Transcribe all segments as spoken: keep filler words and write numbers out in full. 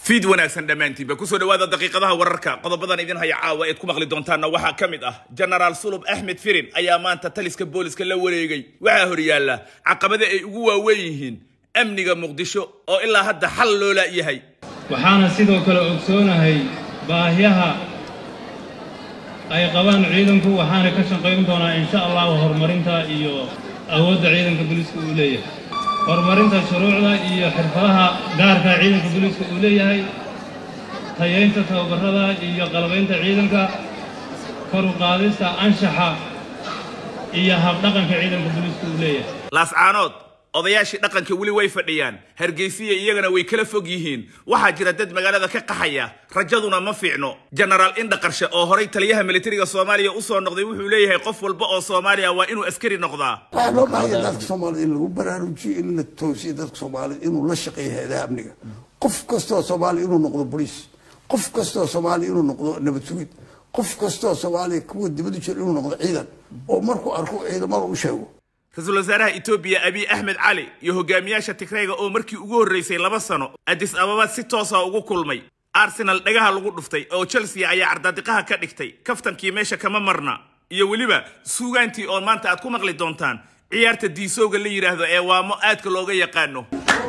فيد وناكسن دمانتي بكسر هذا دقيقة ذا وركا قضى بدن إذن هي عاوة إتكم أغلي دونتان وحا كمد أه جنرال صلب أحمد فيرين أيامان تتلسك بوليس كاللوريجي وعاه ريالا عقبة قوة ويهين أمنية مقدشو أو إلا هدا حلو لا يهي وحانا سيدو كلا أكسونا هي باهيها أي قوان عيدنكو وحانا كشن قيمتونا إن شاء الله وهرمرينتا إيو أود عيدنك بوليسكو أوليه هرمرينتا شروعنا إيو حرفاها داركا عيدنك بوليسكو أوليه هي تيينتا توبردا إيو قلبينتا عيدنك كرو قادستا أنشحا إيو هبدقنك عيدنك بوليسكو أوليه لاسعانود odayaashii dhaqanka wali way fadhiyaan hargeysiga iyagana way kala fog yihiin waxa jira dad magaalada ka qaxaya rajaduna ma fiicno general inda qarshe oo horay taliyaha militariga Soomaaliya u soo noqday wuxuu leeyahay qof walba oo Soomaaliya waa inuu askari noqdaa loo baahan dadka Soomaaliya in lagu baraarujiyo in la toosiyo dadka Soomaaliya inuu la shaqeeyo hay'adaha amniga qof kasta oo Soomaaliya inuu noqdo police qof kasta oo Soomaaliya inuu noqdo nabad sugid qof kasta oo Soomaaliya kuwa dibadda jira inuu noqdo ciidan oo markuu arko ciidamada u sheego رئيس وزراء إثيوبيا أبي أحمد علي يهجمياشة تكريجا أو مركي أجور رئيسي لبسانو أديس أبابات ستوسا أو كلمي أرسنال دجاها لغرفتي أو تشيلسي أي عرض دقها كدكتي كفتن كيماشة كمان مرنا يوليبا سوغانتي أو مانتا أتكون مغلي دونتان عيارة الديسوغ اللي يرهدو إيوا مؤات كلوغا يقانو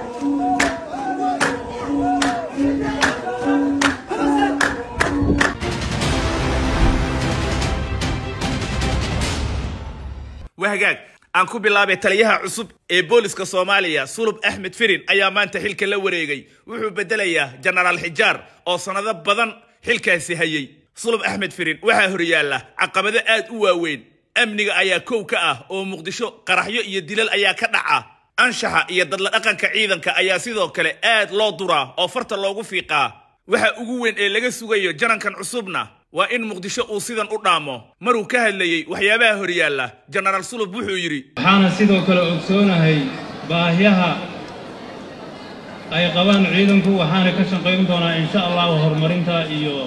وهجاك أنكو بالله تليها عصب بوليسكا صوماليا صلب أحمد فيرين أيامان تحيلك اللوريجي وحو بدليا جنرال حجار أو صنادة بدن حيلك سيهيي صلب أحمد فيرين وحا هريالا عقبة آد أواوين أمنيغا أيا كوكا أو مقدشو قرحيو يدلال أيا كدعا أنشحا يدل أقن كعيدن كأيا سيدو كالي آد لو درا أو فرط اللوغو فيقا وحا أقوين إيه لغا سوغيو جران كان عصبنا وإن مقدشو أو سيدان أرامو مرو كهليي وحيابا هريالا جنرال صلب وحو يري وحانا سيدو كلا أكسونا هي باهيها أي قوان عيدنكو وحانا كشن قيمتونا إن شاء الله وهرمرينتا إيو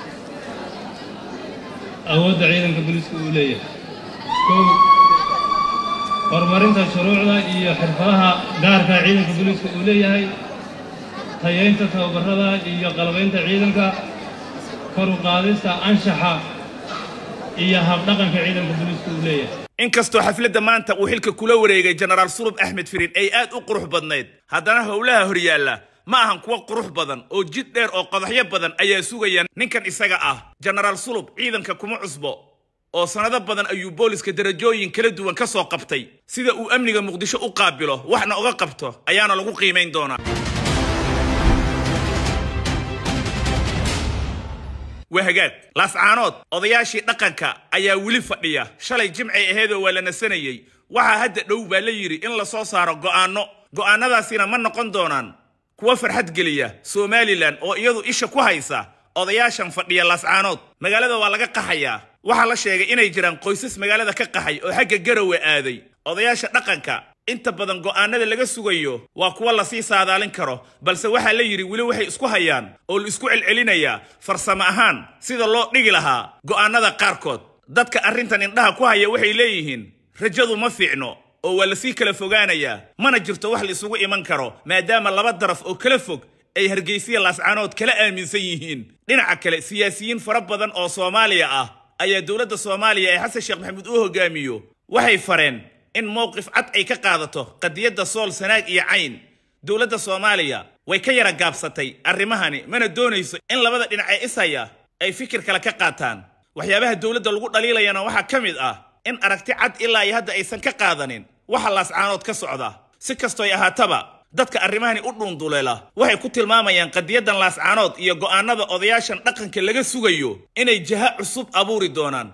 أود عيدنك بوليسكو أوليه هرمرينتا شروعنا إيو حرفاها داركا عيدنك بوليسكو أوليه هي تيينتا توبردا إيو قلبينتا عيدنك كرو قادستا أنشحا إيو هبدقنك عيدنك بوليسكو أوليه inkastoo xafladda maanta uu xilka kula wareegay general Sulub Ahmed Firin ay aad u qurux badnayd haddana howlaha horyaala ma ahan kuwa qurux badan oo jid dheer oo qadaxyo badan ayaa sugayaan ninkan isaga ah general Sulub ciidanka kuma cusbo oo sanado badan ayuu booliska darajooyin kala duwan ka soo qabtay sida uu amniga Muqdisho u qaabilo waxna uga qabto ayaana lagu qiimeyn doonaa وهجاك لاسعانود odayaashii dhaqanka ayaa wili fadhiya shalay jimci aheedo waa la nasanayay waxa hadda dhow baa la yiri in la soo saaro go'aano go'aanadaasina ma noqon doonaan kuwa farxad geliya Somaliland oo iyadu isha ku haysa odayaashan fadhiya laascaanood magaalada waa laga qaxaya waxa la sheegay inay jiraan qoysas magaalada ka qaxay oo xagga Garowe aaday odayaasha dhaqanka inta badan go'aanada laga sugayo waa kuwa la sii saadaalin karo balse waxa la yiri wili waxay isku hayaan oo la isku celcelinaya farsamo ahaan sida loo dhigi lahaa go'aanada qaarkood dadka arrintan indhaha ku haya waxay leeyihiin rajadu ma fiicno oo waa la sii kala fogaanaya mana jirto wax la isugu iman karo maadaama laba daraf oo kala fog ay hargeysiga laascaanood kala aaminsan yihiin dhinaca kale siyaasiyiin fara badan oo Soomaaliya ah ayaa dawladda Soomaaliya ee Xasan Sheekh Maxamuud uu hogaamiyo waxay fareen in mowqif cad ay ka qaadato qadiyada sool sanaag iyo cayn dawladda Soomaaliya way ka yara gaabsatay arrimahani mana doonayso in labada dhinac ay isaya ay fikir kala ka qaataan waxyaabaha dawladda lagu dhaliilayana waxa kamid ah in aragti cad ilaa ay hadda aysan ka qaadanin waxa laascaanood ka socda si kasto ay ahaataba dadka arrimahani u dhunduleela waxay ku tilmaamayaan qadiyadan laascaanood iyo go'aanada odayaashan dhaqanka laga sugayo inay jaha cusub abuuri doonaan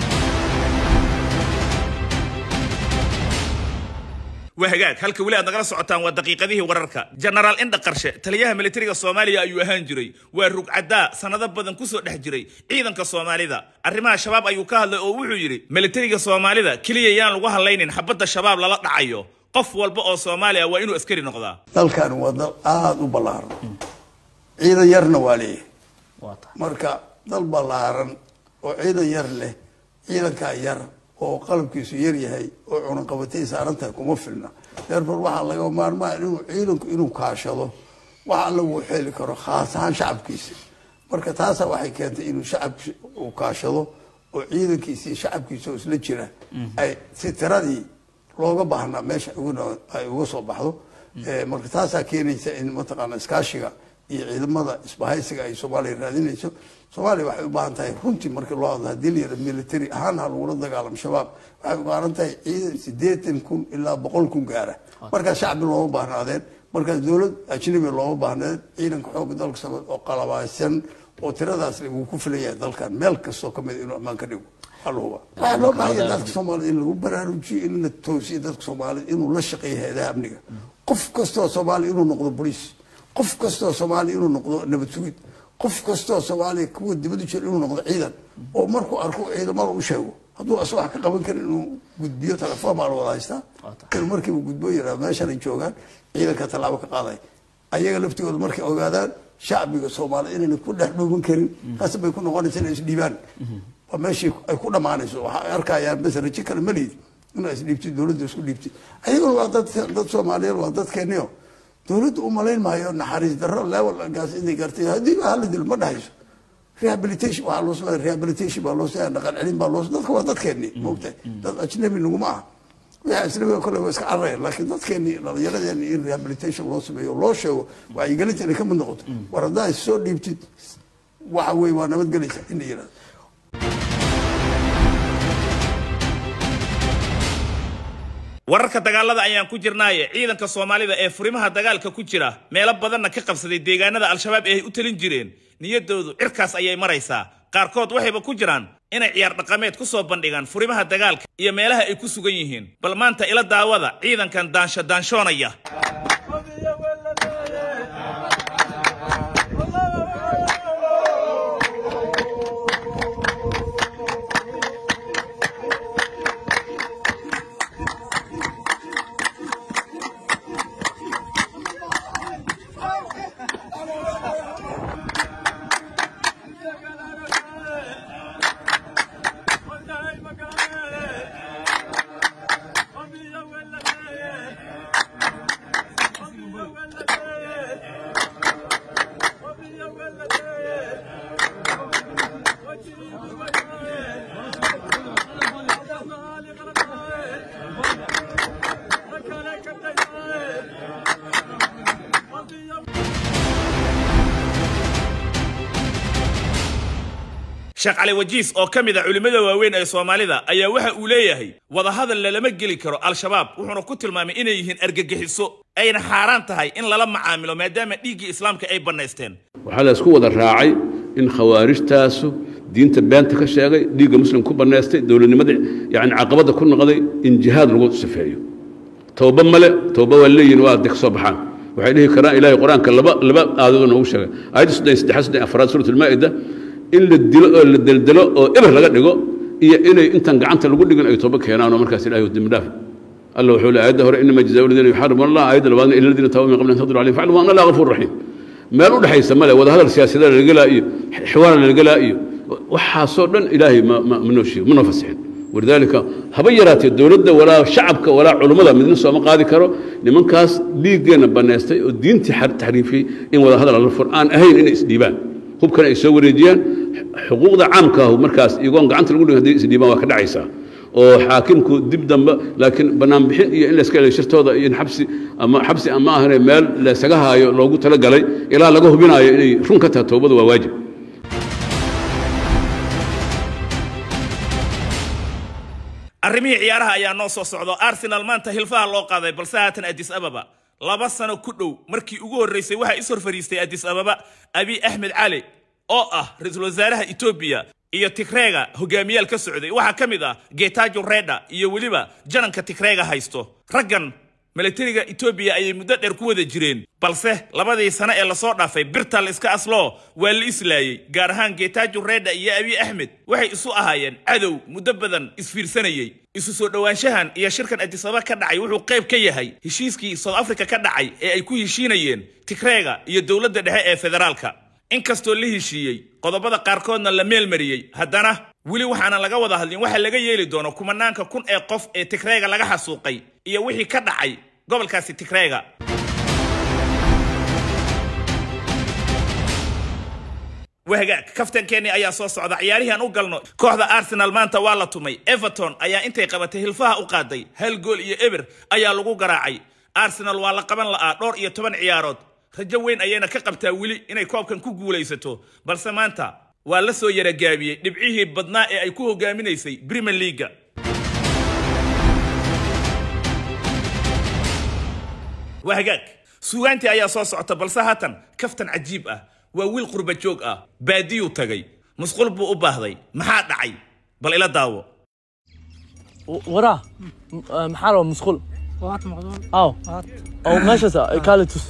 وهجاك هلك ولاد نقرأ سعتان ودقيقته ورركا جنرال إندا قرشة تليها ملترية الصومالية أيوه هنجري والرق عداء سنة بدن كسر نحجري أيضا كالصومالي ذا الرماء الشباب أيوه كهل أو وحجري ملترية الصومالي ذا كلية يان لوها اللينين حبت الشباب لا لا عيو قف والبقى الصومالية وإنه أسكري نقضى دل كانوا ودل آد وبلار عيدا يرنا واليه مركا دل بلارن وعيدا يرله عيدا كاير oo qalabkiisu yar yahay oo cunan qabatay saarantahay kuma filna darbar waxa laga maarmaa inuu ciidanku inuu kaashado waxa lagu xeeli karo khaas ahaan shacabkiisa marka taasa waxay keentay inuu shacabku uu kaashado oo ciidankiisa iyo shacabkiisa isla jira ay si tiradii looga baahnaa meesha ay uga soo baxdo marka taasaa keenaysa in mataqaana iskaashiga iyo ciidamada isbahaysiga ay Soomaaliya raadinayso Soomaaliya waxay u baahan tahay runtii markii loo hadlo hadii la military ahaan ha lagu dagaalamo shabaab waxay u baahan tahay ciidan sideetan kun ilaa boqol kun gaara marka shacbi loo baahnaadeen marka dawlad ajnabi loo baahnaad ciidanka xoog dalka Soomaaliya oo qalabeysan oo tiradaas lagu ku filayaa dalkan meel kasto kamid inuu amaan ka dhigo halooba waxa loo baahan yahay dadka Soomaaliya in lagu baraarujiyo in la toosiyo dadka Soomaaliya inuu la shaqeeyo hay'adaha amniga qof kasto Soomaaliya inuu noqdo police qof kasto Soomaaliya inuu noqdo nabad sugid qof kasto Soomaaliya kuwa dibadda jira inuu noqdo ciidan oo markuu arko ciidamada uu sheego hadduu asoo wax ka qaban karin inuu gudbiyo telefoon ma wada haysta kan markii uu gudbo yaraa meeshan ay joogaan ciidanka talaabo ka qaaday ayaga laftigooda markay ogaadaan shacbiga Soomaaliya inay ku dhex dhuuman karin taas bay ku noqonaysaa inay isdhiibaan waa meeshii ay ku dhamaanayso waxa arkayaan bas rajo kale ma liid inay isdhiibtay dawladda isku dhiibtay ayagoo waa dad dad Soomaaliyeed waa dadkeeniyo dawladdu u malayn maayo naxariis darro level gaas inay gartay hadii hal dil ma dhahayso rehabilitation waa loo sameeyay rehabilitation baa loo sameeyay dhaqan celin baa loo dadka waa dadkeeni moogtay dad ajnabi nuguma ah waxa ajnabiga kale waa iska carray laakiin dadkeeni dhalinyaradeeni in rehabilitation loo sameeyo loo sheego waa ay galinta inay ka mid noqoto war hadaa soo dhiibtid waxa weey waa nabad galaysa in yiraahdo wararka dagaalada ayaan ku jirnaaye ciidanka Soomaalida ee furimaha dagaalka ku jira meelo badan ka qabsaday deegaanada al-shabaab ee ay u talin jireen niyadoodu cirkaas ayay maraysaa qaarkood waxayba ku jiraan inay ciyaar dhaqameed ku soo bandhigaan furimaha dagaalka iyo meelaha ay ku sugan yihiin bal maanta ila daawada ciidankan daansho daanshoonaya Sheekh Cali Wajiis oo kamid ah culimada waaweyn ee Soomaalida ayaa waxa uu leeyahay wada hadal lama geli karo al-shabaab wuxuuna ku tilmaamay inay yihiin argagixiso ayna xaraan tahay in lala macaamilo maadaama dhiigii islaamka ay baneysteen waxa la isku wada raacay in khawaarijtaasu diinta beenta ka sheegay dhiiga muslim ku baneystay dawladnimada yaani caqabada ku noqday in jihaad lagu safeeyo tawba male tawba waliyin waa deg soo baxaan waxay dhihi karaan ilaahay quraanka laba laba aadaduna uu sheegay ayadu saddex afraad suuratul maa'ida in la dilo oo la daldalo oo eber laga dhigo iyo inay intan gacanta lagu dhigan ay tooba keenaan oo markaas ilaahay uu dimdaaf Allah wuxuu leeyahay ayada hore inma jazaa'u alladhina yuharrimuna Allah ayada labaadna illa alladhina tawabu min qabla an tadru alayhim fa'lamu anna Allaha ghafurur rahim meel u dhaxaysa male wada hadal siyaasadeed laga laayo xiwaar laga laayo waxa soo dhan ilaahay ma ma nooshi ma nafasixin wadaalika haba yaraatay dawladda wala shacabka wala culimada midna soo ma qaadi karo nimankaas dhiigeena baneystay oo diintii xar tahriifi in wada hadal al-Qur'aan ahayn in isdiibaan hubkan ay soo wareejiyaan xuquuqda caamka ah markaas iyagoon gacanta lagu dhigo hadii isdiibaan waa ka dhacaysa oo xaakimku dib dambe laakiin banaan bixin iyo in la iska leeshirtooda iyo in xabsi ama xabsi ama ahna meel la isaga haayo loogu tala galay ilaa laga hubinayo inay run ka tahay toobadu waa waajib arrimihii ciyaaraha ayaa noo soo socdo Arsenal maanta hilfaha loo qaaday balse haatan Addis Ababa laba sano ku dhow markii ugu horeysay waxa isor fariistay Addis Ababa Abiy Ahmed Cali oo ah ra'iisul wasaaraha Ethiopia iyo Tigreega hogaamiyaal ka socday waxa kamid ah Getachew Reda iyo waliba jananka Tigreega haysto raggan militariga Ethiopia ay muddo dheer ku wada jireen balse labadii sano ee la soo dhaafay birtal iska aslo waa la islaayay gaar ahaan Getachew Reda iyo Abiy Ahmed waxay isu ahaayeen cadow muddo badan isfiirsanayay isu soo dhawaanshahan iyo shirkan Addis Ababa ka dhacay wuxuu qayb ka yahay heshiiskii South Africa ka dhacay ee ay ku heshiinayeen Tigreega iyo dawladda dhexe ee federaalka inkastoo la heshiiyay qodobada qaarkoodna la meel mariyay haddana wili waxaana laga wada hadlin waxa laga yeeli doono kumanaanka kun ee qof ee Tigreega laga xasuuqay iyo wixii ka dhacay gobolkaasi Tigreega وهجاك كفتن كيني أيا صوص عض عياريها نقلنا كوحدة أرسنال مانتا والله تومي إيفرتون أيا أنتي قبته الفها وقادي هل جول يبر أيا لقو قراعي أرسنال والله قبل لا دور يتبن عيارات رجوين أيانا كقبتها ولي إن يكوب كان كوجو ليستو بس مانتا والله سو يرجعبي نبعيه بدناء أيكوه جامينيسي بريمير ليغا وهجاك سوانتي أيا صوص عطا بلسهاتن كفتن عجيب أه وويل قربة جوج أه باديو تجي مسقول بو أباهضي محاد دعي بل إلى داو وراه محارة مسقول وات مقدول أو أو ماشي سا كالتوس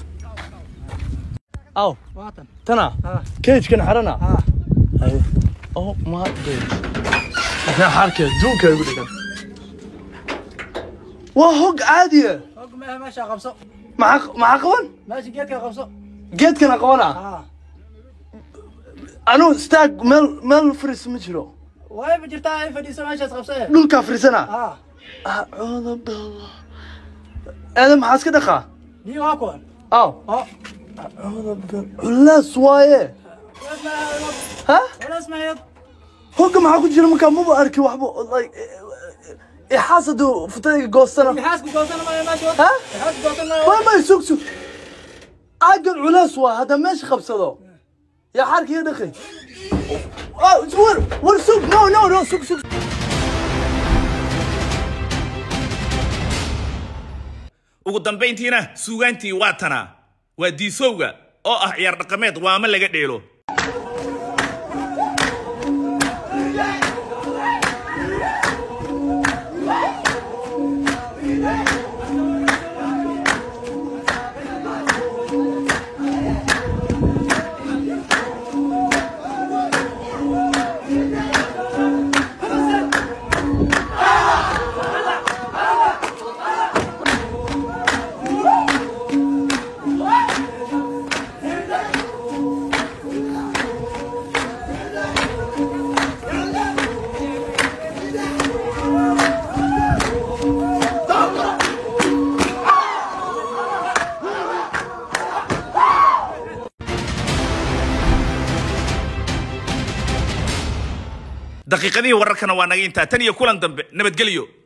أو واتن تنا ها كيج كان حرنا ها هاي أو ما أدري إحنا حركة دوكا يقول لك وهوق عادية فوق ما ماشي قبصه مع مع قوان ماشي جيت قبصه جيت كان قوانا ها أنا ستاك مل مل فريس مجرو واي بجرتا اي فديسه ماشي قبصه دول كافرسنا ها أعوذ بالله أنا محاسك دخا دي واكون أو اه أعوذ بالله لا سوايه ها ولا اسمع يد هوك معاكم جيرو مكان مو باركي وحبو والله يحاسدوا في طريق قوسنا يحاسب قوسنا ما ماشي ها يحاسب قوسنا ما ما يسوق سوق عقل علاس هذا ماشي خبصه يا حرك يا دخي اه زور ور سوق نو نو نو سوق سوق ugu dambeyntiina suugaantii waa tana waa diisowga oo ah ciyaar dhaqameed waa ma laga dheelo دقيقة دي وركنا وانا انت تاني كلن دنب نبتقليو